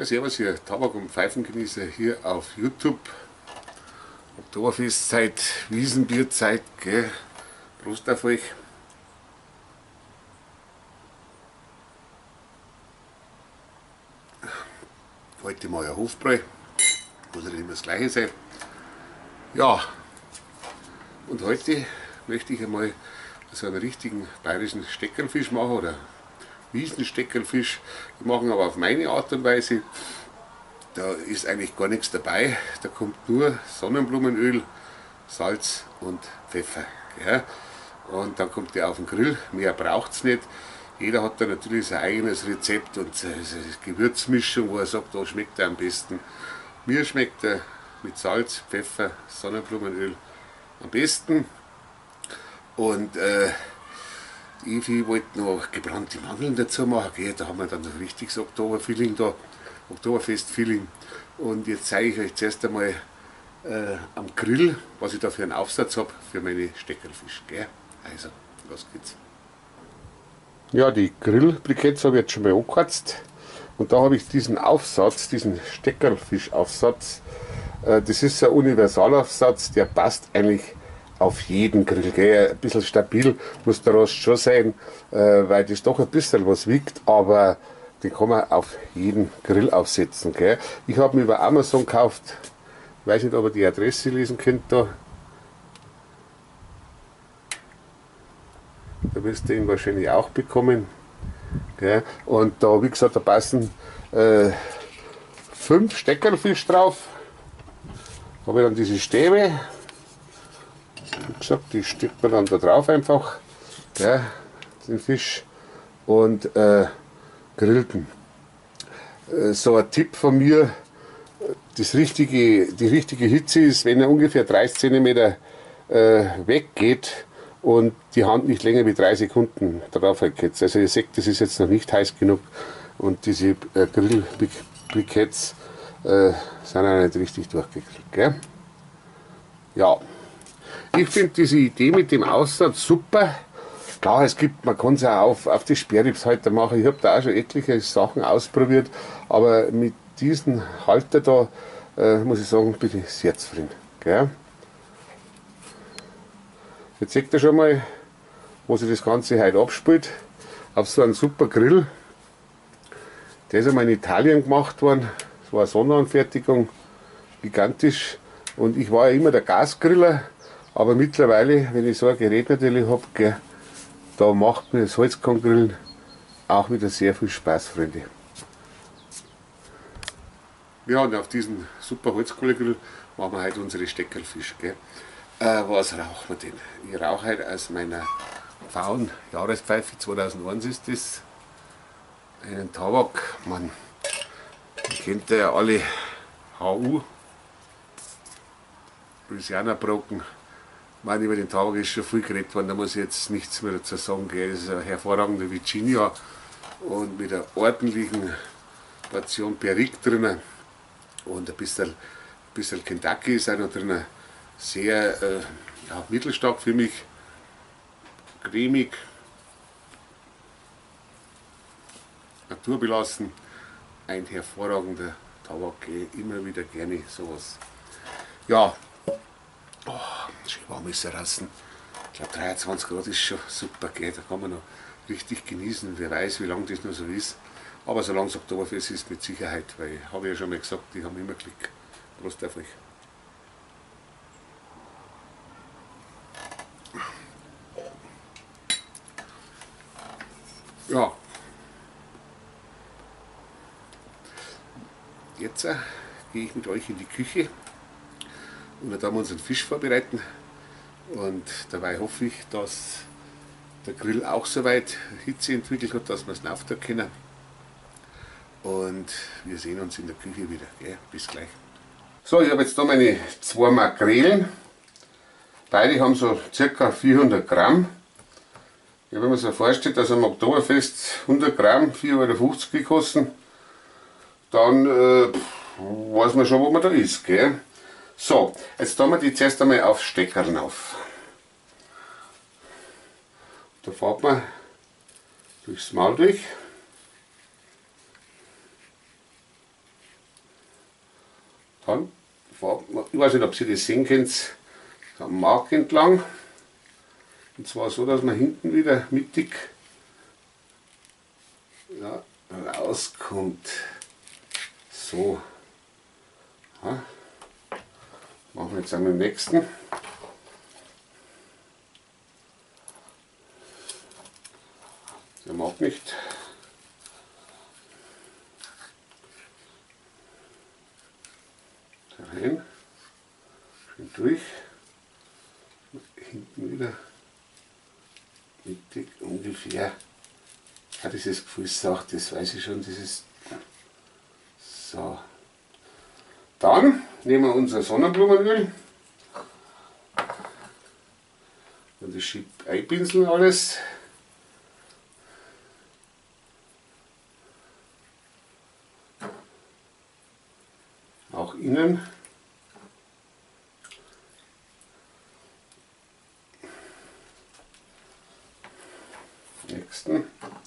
Ja, servus hier, Tabak- und Pfeifengenießer hier auf YouTube. Oktoberfestzeit, Wiesenbierzeit, gell? Prost auf euch. Heute mal ein Hofbräu, muss ja nicht immer das gleiche sein. Ja, und heute möchte ich einmal so einen richtigen bayerischen Steckerlfisch machen oder Wiesensteckerlfisch. Ich mache ihn aber auf meine Art und Weise. Da ist eigentlich gar nichts dabei, da kommt nur Sonnenblumenöl, Salz und Pfeffer. Ja. Und dann kommt der auf den Grill, mehr braucht es nicht. Jeder hat da natürlich sein eigenes Rezept und seine Gewürzmischung, wo er sagt, da schmeckt er am besten. Mir schmeckt er mit Salz, Pfeffer, Sonnenblumenöl am besten. Und ich wollte noch gebrannte Mandeln dazu machen, gell. Da haben wir dann noch richtiges Oktoberfeeling da, Oktoberfest-Feeling. Und jetzt zeige ich euch zuerst einmal am Grill, was ich da für einen Aufsatz habe für meine Steckerlfisch. Gell? Also, los geht's. Ja, die Grillbriketts habe ich jetzt schon mal angeheizt. Und da habe ich diesen Aufsatz, diesen Steckerlfischaufsatz. Das ist ein Universalaufsatz, der passt eigentlich auf jeden Grill. Gell? Ein bisschen stabil muss der Rost schon sein, weil das doch ein bisschen was wiegt, aber den kann man auf jeden Grill aufsetzen. Gell? Ich habe ihn über Amazon gekauft. Ich weiß nicht, ob ihr die Adresse lesen könnt da. Da wirst du ihn wahrscheinlich auch bekommen. Gell? Und da, wie gesagt, da passen 5 Steckerlfisch drauf. Da habe ich dann diese Stäbe. Wie gesagt, die steckt man dann da drauf einfach. Gell? Den Fisch. Und grillten. So ein Tipp von mir. Die richtige Hitze ist, wenn er ungefähr 30 cm weggeht und die Hand nicht länger wie 3 Sekunden drauf hält. Also ihr seht, das ist jetzt noch nicht heiß genug und diese Grillbriketts sind auch nicht richtig durchgegrillt. Gell? Ja, ich finde diese Idee mit dem Aussatz super. Klar, man kann es auch auf die Sperrribs heute machen. Ich habe da auch schon etliche Sachen ausprobiert, aber mit diesen Halter da muss ich sagen, bin ich sehr zufrieden. Gell? Jetzt seht ihr schon mal, wo sich das Ganze heute abspielt. Auf so einem super Grill. Der ist einmal in Italien gemacht worden. Das war eine Sonderanfertigung, gigantisch. Und ich war ja immer der Gasgriller, aber mittlerweile, wenn ich so ein Gerät natürlich habe, da macht mir das Holzkohlegrillen auch wieder sehr viel Spaß, Freunde. Ja, und auf diesen super Holzkohlegrill machen wir heute unsere Steckerlfisch. Gell? Was rauchen wir denn? Ich rauche heute aus meiner Pfauen-Jahrespfeife, 2001 ist das, einen Tabak. Man kennt ja alle HU, Louisiana Broken. Über den Tabak ist schon viel geredet worden, da muss ich jetzt nichts mehr dazu sagen. Gell? Das ist ein hervorragender Virginia und mit einer ordentlichen Portion Perique drin. Und ein bisschen Kentucky ist auch noch drin. Sehr mittelstark für mich. Cremig. Naturbelassen. Ein hervorragender Tabak. Immer wieder gerne sowas. Ja. Oh, schön warm ist er draußen. Ich glaube 23 Grad ist schon super. Gell? Da kann man noch richtig genießen. Wer weiß, wie lange das noch so ist. Aber solange es Oktoberfest ist, mit Sicherheit, weil ich habe ja schon mal gesagt, die haben immer Glück. Prost auf euch. Ja. Jetzt gehe ich mit euch in die Küche und da wir unseren Fisch vorbereiten. Und dabei hoffe ich, dass der Grill auch soweit Hitze entwickelt hat, dass wir es laufen können. Und wir sehen uns in der Küche wieder. Gell? Bis gleich. So, ich habe jetzt da meine 2 Makrelen. Beide haben so ca. 400 Gramm. Ja, wenn man sich vorstellt, dass am Oktoberfest 100 Gramm 4,50 € gekostet, dann weiß man schon, wo man da ist. Gell? So, jetzt tun wir die zuerst einmal auf Steckerln auf. Da fährt man durchs Maul durch. ich weiß nicht, ob ihr das sehen könnt, am Mark entlang. Und zwar so, dass man hinten wieder mittig ja, rauskommt. So. Ja. Machen wir jetzt an den nächsten. Der mag nicht. Da rein. Schön durch. Hinten wieder mittig ungefähr. Ja, dieses Gefühlssache, das weiß ich schon. Dieses so. Dann nehmen wir unser Sonnenblumenöl. Und das schiebt einpinseln alles. Auch innen. Nächsten.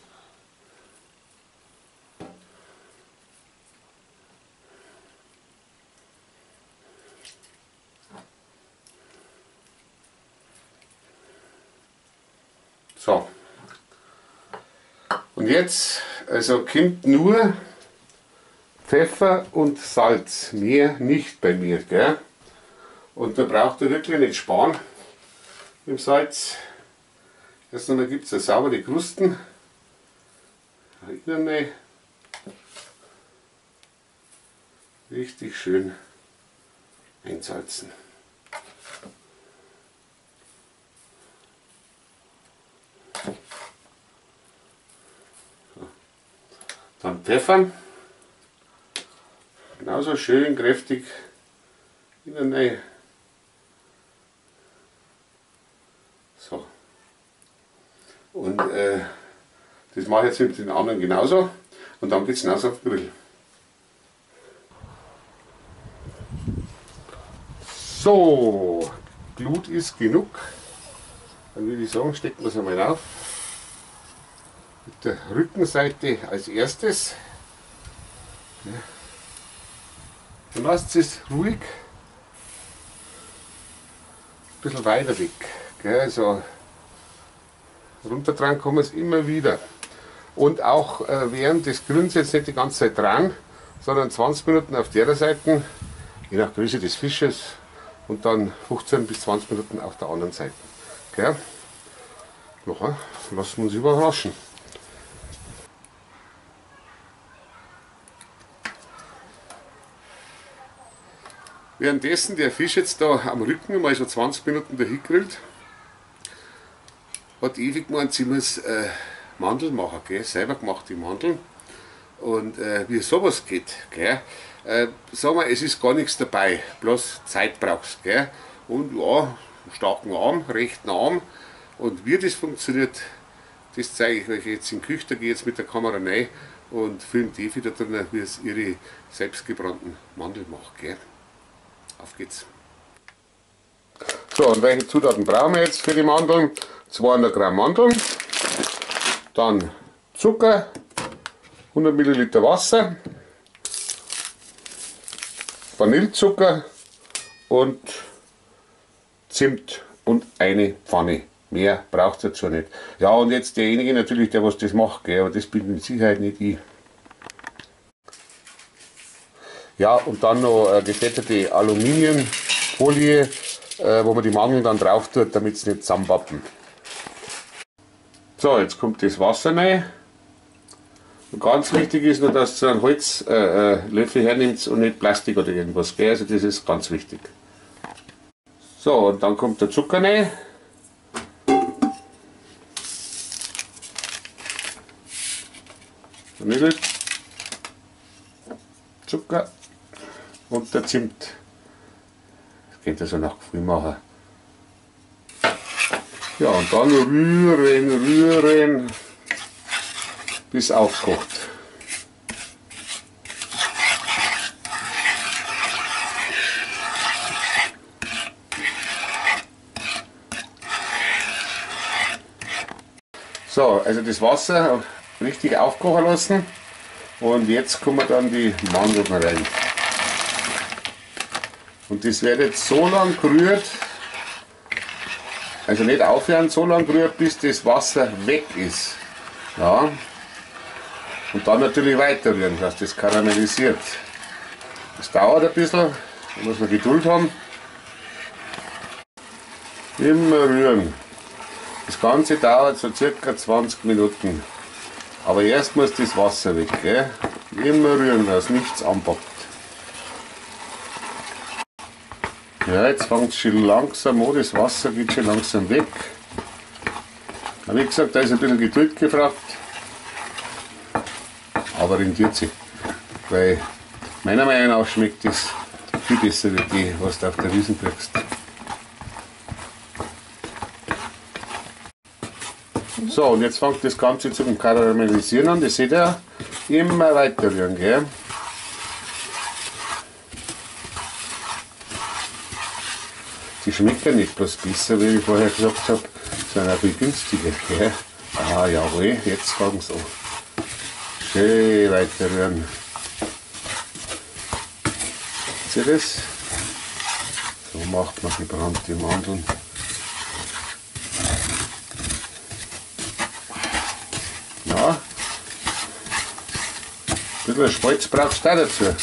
So. Und jetzt, also kommt nur Pfeffer und Salz, mehr nicht bei mir, gell? Und da braucht ihr wirklich nicht sparen mit dem Salz. Erst einmal gibt es eine saubere Krusten. Innen richtig schön einsalzen. So. Dann pfeffern. Genauso schön kräftig innen. So. Und das mache ich jetzt mit den anderen genauso. Und dann geht es hinaus auf den Grill. So, Glut ist genug. Dann würde ich sagen, stecken wir es einmal auf. Mit der Rückenseite als erstes. Ja. Dann lasst es ruhig ein bisschen weiter weg. Gell? Also runter dran kommen es immer wieder. Und auch während des Grillens jetzt nicht die ganze Zeit dran, sondern 20 Minuten auf der Seite, je nach Größe des Fisches, und dann 15 bis 20 Minuten auf der anderen Seite. Gell? Nachher lassen wir uns überraschen. Währenddessen der Fisch jetzt da am Rücken mal so 20 Minuten dahin grillt, hat ewig gemeint, sie muss Mandeln machen, gell? Selber gemachte Mandeln. Und wie sowas geht, gell? Sagen wir, es ist gar nichts dabei, bloß Zeit brauchst, gell? Und ja, starken Arm, rechten Arm. Und wie das funktioniert, das zeige ich euch jetzt in der Küche. Da gehe ich jetzt mit der Kamera rein und filmt die wieder drin, wie es ihre selbstgebrannten Mandeln macht, gell? Auf geht's. So, und welche Zutaten brauchen wir jetzt für die Mandeln? 200 Gramm Mandeln, dann Zucker, 100 Milliliter Wasser, Vanillezucker und Zimt und eine Pfanne. Mehr braucht es dazu nicht. Ja, und jetzt derjenige natürlich, der was das macht, gell, aber das bin mit Sicherheit nicht ich. Ja, und dann noch gefettete Aluminiumfolie, wo man die Mandeln dann drauf tut, damit sie nicht zusammenpappen. So, jetzt kommt das Wasser rein. Und ganz wichtig ist nur, dass ihr einen Holzlöffel hernimmt und nicht Plastik oder irgendwas, gell? Also das ist ganz wichtig. So, und dann kommt der Zucker rein. Vanille, Zucker und der Zimt. Das könnt ihr so nach Gefühl machen. Ja, und dann rühren, bis aufkocht. So, also das Wasser richtig aufkochen lassen und jetzt kommen dann die Mandeln rein. Und das wird jetzt so lang gerührt, also nicht aufhören, so lang gerührt, bis das Wasser weg ist. Ja. Und dann natürlich weiter rühren, dass das karamellisiert. Das dauert ein bisschen, da muss man Geduld haben. Immer rühren. Das Ganze dauert so circa 20 Minuten. Aber erst muss das Wasser weg. Gell? Immer rühren, dass nichts anpackt. Ja, jetzt fängt es schon langsam an, das Wasser geht schon langsam weg. Aber wie gesagt, da ist ein bisschen Geduld gefragt. Aber rentiert sich. Weil meiner Meinung nach schmeckt das viel besser wie die, was du auf der Wiesn kriegst. So, und jetzt fängt das Ganze zum Karamellisieren an. Das seht ihr, immer weiter rühren, gell? Die schmecken nicht bloß besser, wie ich vorher gesagt habe, sondern auch viel günstiger, gell? Ah, jawohl, jetzt fangen sie an. Schön weiter rühren. Seht ihr das? So macht man gebrannte Mandeln. Ja. Ein bisschen Spalz brauchst du auch dazu.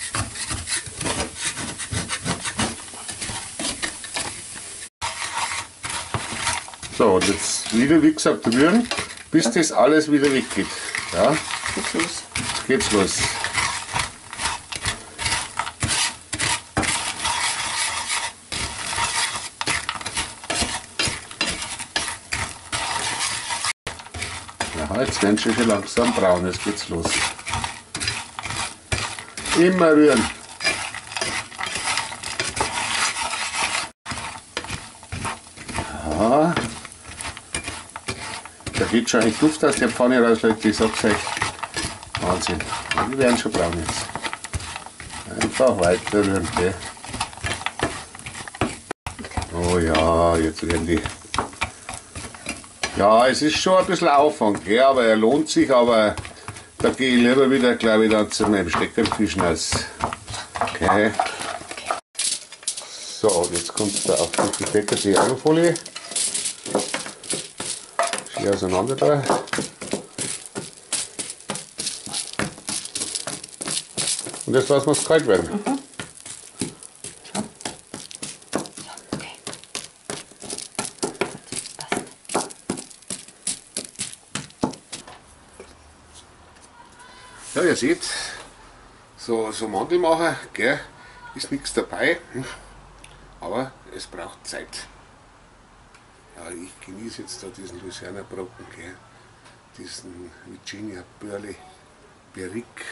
So, und jetzt wieder, wie gesagt, rühren, bis das alles wieder weggeht. Ja? Geht's los. Jetzt geht's los. Ja, jetzt werden sie schon langsam braun, jetzt geht's los. Immer rühren. Ja. Da geht schon ein Duft aus der Pfanne raus, Leute, ich sag's euch. Wahnsinn. Die werden schon braun jetzt. Einfach weiter rühren, gell. Oh ja, jetzt werden die. Ja, es ist schon ein bisschen Aufwand, gell, aber er lohnt sich, aber da gehe ich lieber wieder, glaube ich, dann zu meinem Steckerfischen aus. Okay. So, und jetzt kommt da auf die gefettete Alufolie. Schön auseinander da. Und jetzt lassen wir es kalt werden. Mhm. Okay. Ja, ihr seht, so Mandelmacher, gell, ist nichts dabei, aber es braucht Zeit. Ja, ich genieße jetzt da diesen Louisiana Brocken, gell, diesen Virginia Burley Barrique.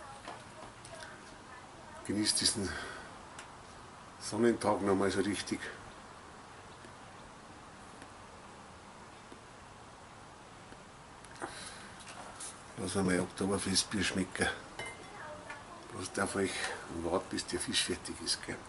Genieße diesen Sonnentag nochmal so richtig. Lass mal Oktoberfestbier schmecken. Bloß darf euch warten, bis der Fisch fertig ist. Gell?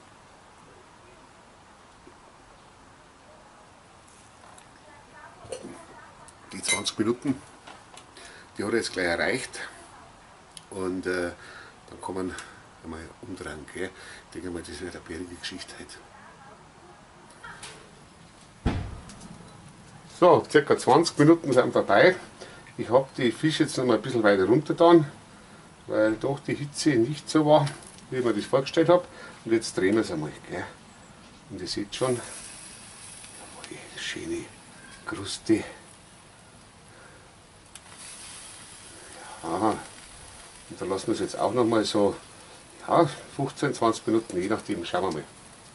Die 20 Minuten, die hat er jetzt gleich erreicht. Und dann kann man einmal umdrehen. Gell? Ich denke mal, das wird eine bärige Geschichte heute. So, circa 20 Minuten sind vorbei. Ich habe die Fische jetzt noch mal ein bisschen weiter runter getan, weil doch die Hitze nicht so war, wie ich mir das vorgestellt habe. Und jetzt drehen wir es einmal. Gell? Und ihr seht schon, jawohl, schöne Kruste. Ja, und da lassen wir es jetzt auch noch mal so, ja, 15, 20 Minuten, je nachdem, schauen wir mal.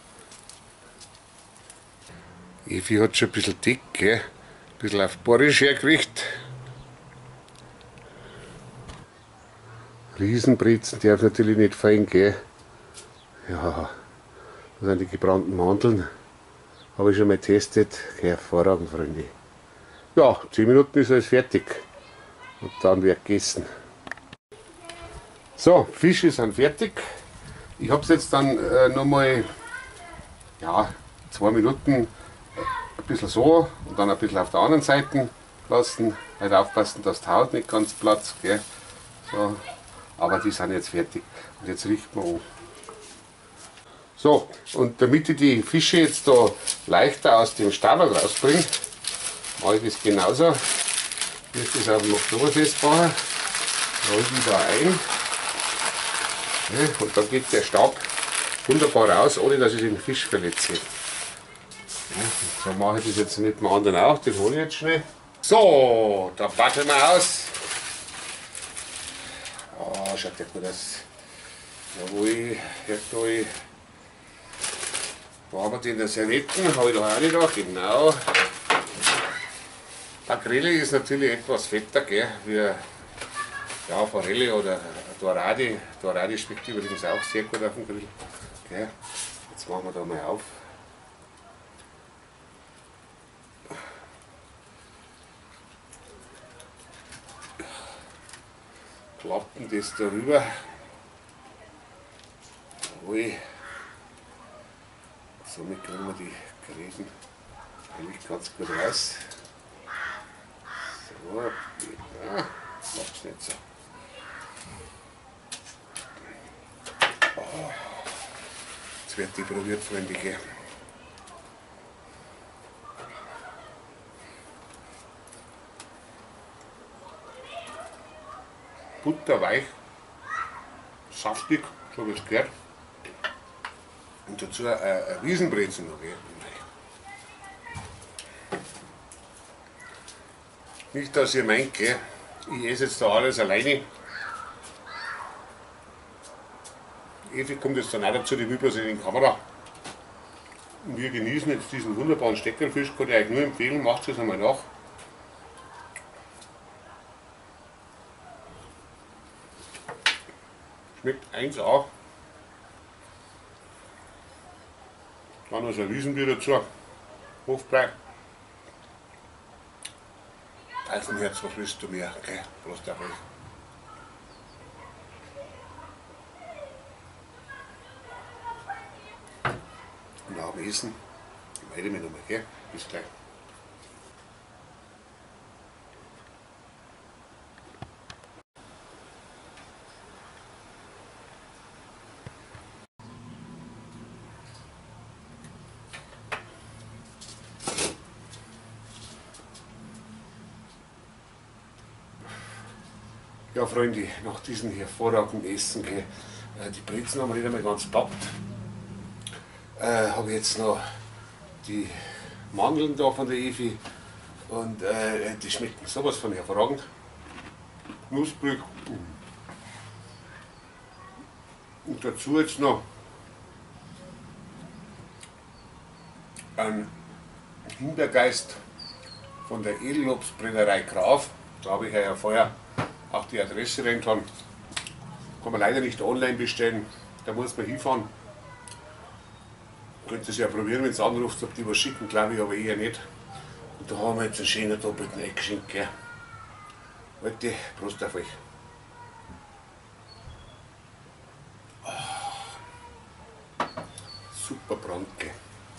Evi hat schon ein bisschen dick, gell? Ein bisschen auf Borisch hergekriegt. Riesenbrezen darf natürlich nicht fallen, gell? Ja, das sind die gebrannten Mandeln. Habe ich schon mal getestet. Hervorragend, Freunde. Ja, 10 Minuten ist alles fertig. Und dann wird gegessen. So, Fische sind fertig. Ich habe es jetzt dann nochmal, ja, 2 Minuten ein bisschen so und dann ein bisschen auf der anderen Seite lassen. Halt aufpassen, dass die Haut nicht ganz platzt, gell? So. Aber die sind jetzt fertig und jetzt riecht man an. So, und damit ich die Fische jetzt da leichter aus dem Staubach rausbringe, mache ich das genauso. Ich muss das auf dem Oktoberfest machen. Roll die da ein. Ja, und dann geht der Staub wunderbar raus, ohne dass ich den Fisch verletze. Ja, so mache ich das jetzt mit dem anderen auch. Den hole ich jetzt schnell. So, da packen wir aus. Oh, schaut ja gut aus. Jawohl, Herdöl. Wo haben wir den der Servietten? Habe ich da auch nicht da, genau. Makrele ist natürlich etwas fetter, gell, wie ja, Forelle oder Dorade. Dorade schmeckt übrigens auch sehr gut auf dem Grill. Gell. Jetzt machen wir da mal auf. Klappen das darüber. Jawohl. Somit kriegen wir die Gräten eigentlich ganz gut raus. So, ja, macht's nicht so. Oh, jetzt wird die probiert, Freunde. Gell. Butterweich, saftig, so wie es gehört. Und dazu ein Riesenbrezel noch. Gell. Nicht, dass ihr meint, gell, ich esse jetzt da alles alleine. Evi kommt jetzt dann auch dazu, die will bloß in die Kamera. Und wir genießen jetzt diesen wunderbaren Steckerlfisch, kann ich euch nur empfehlen, macht es einmal nach. Schmeckt 1A. Dann noch so ein Wiesenbier dazu, Hofbrei. Eisenherz, was willst du mehr? Okay, Prost auf euch. Und nach dem Essen melde ich mich nochmal, gell? Bis gleich. Ja, Freunde, nach diesem hervorragenden Essen, gell, die Brezen haben wir nicht einmal ganz gepackt. Habe jetzt noch die Mandeln da von der Evi und die schmecken sowas von hervorragend. Knusprig. Und dazu jetzt noch ein Himbeergeist von der Edelobstbrennerei Graf. Da habe ich ja vorher auch die Adresse reingetan. Kann man leider nicht online bestellen, da muss man hinfahren. Könnt ihr es ja probieren, wenn es anruft, ob die was schicken, glaube ich aber eher nicht. Und da haben wir jetzt einen schönen doppelten Eckschinken. Leute, Prost auf euch. Super Brandke.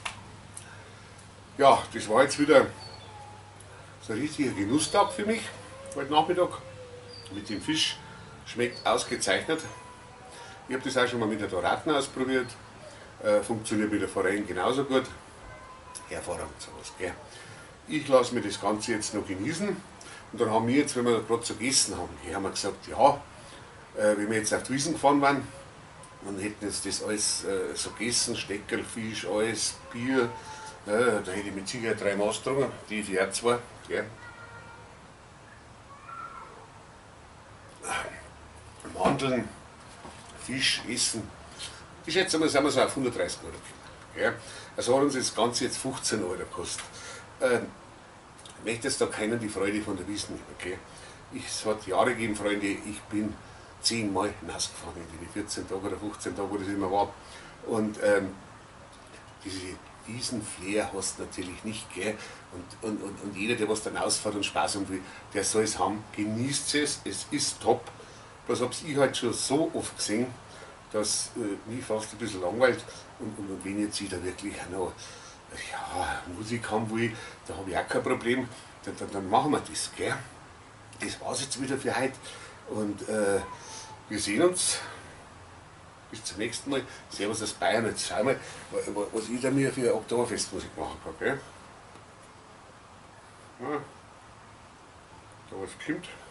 Ja, das war jetzt wieder so ein richtiger Genusstag für mich, heute Nachmittag. Mit dem Fisch schmeckt ausgezeichnet. Ich habe das auch schon mal mit der Doraten ausprobiert. Funktioniert mit der Forellen genauso gut. Hervorragend sowas, gell? Ich lasse mir das Ganze jetzt noch genießen. Und dann haben wir jetzt, wenn wir gerade so gegessen haben, haben wir gesagt, ja, wenn wir jetzt auf die Wiesn gefahren waren und hätten jetzt das alles so gegessen, Steckerl, Fisch, alles, Bier, da hätte ich mit Sicherheit 3 Maß getrunken, die für 2, gell? Mandeln, Fisch essen. Ich schätze mal, sind wir so auf 130 Euro. Ja? Also hat uns das Ganze jetzt 15 Euro gekostet. Ich möchte jetzt da keinen die Freude von der Wiesn nehmen. Okay? Es hat Jahre gegeben, Freunde, ich bin 10 Mal nass gefahren in die 14 Tage oder 15 Tage, wo das immer war. Und diese Wiesenflair hast du natürlich nicht. Gell? Und jeder, der was dann ausfährt und Spaß haben will, der soll es haben. Genießt es ist top. Das habe ich halt schon so oft gesehen, dass mich fast ein bisschen langweilt. Und wenn jetzt ich da wirklich noch ja, Musik haben will, da habe ich auch kein Problem. Dann machen wir das. Gell? Das war es jetzt wieder für heute. Und wir sehen uns Bis zum nächsten Mal. Servus aus Bayern. Jetzt schau mal, was ich da mir für eine Oktoberfestmusik machen kann. Gell? Ja. Da was kommt.